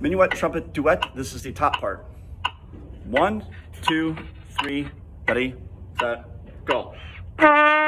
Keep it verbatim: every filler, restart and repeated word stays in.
Minuet, trumpet, duet. This is the top part. One, two, three, ready, set, go.